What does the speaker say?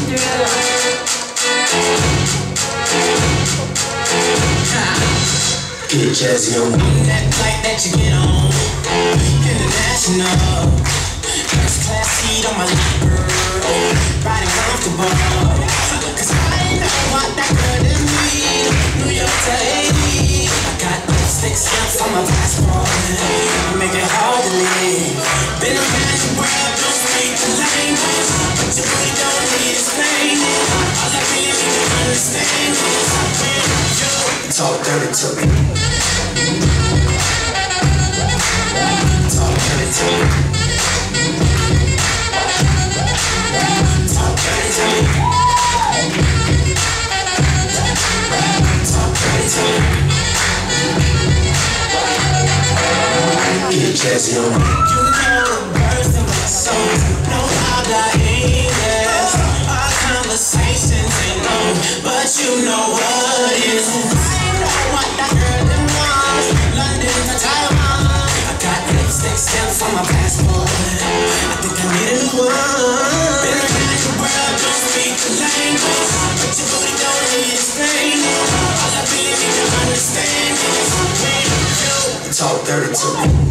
Get jazzy on that flight that you get on. International, first class seat on my lap, girl. Riding comfortable, cause I know what that girl did me. New York to Haiti, I got lipstick stamps on my passport. Make it hard to leave. Been around the world, don't speak the language, but you really don't need explaining. All I really need to understand is you talk dirty to me. Talk dirty to me. Talk dirty to me. Talk dirty to me. Get jazzy on me. You know the words in my soul, know how to English. Our conversations ain't long, but you know what is. I know what that girl in was. London to Taiwan, I got lipstick stamps on my passport. I think I need a new one. Been around the world, don't speak the language, but your booty don't need explaining. All I really need to understand is when you talk dirty to me.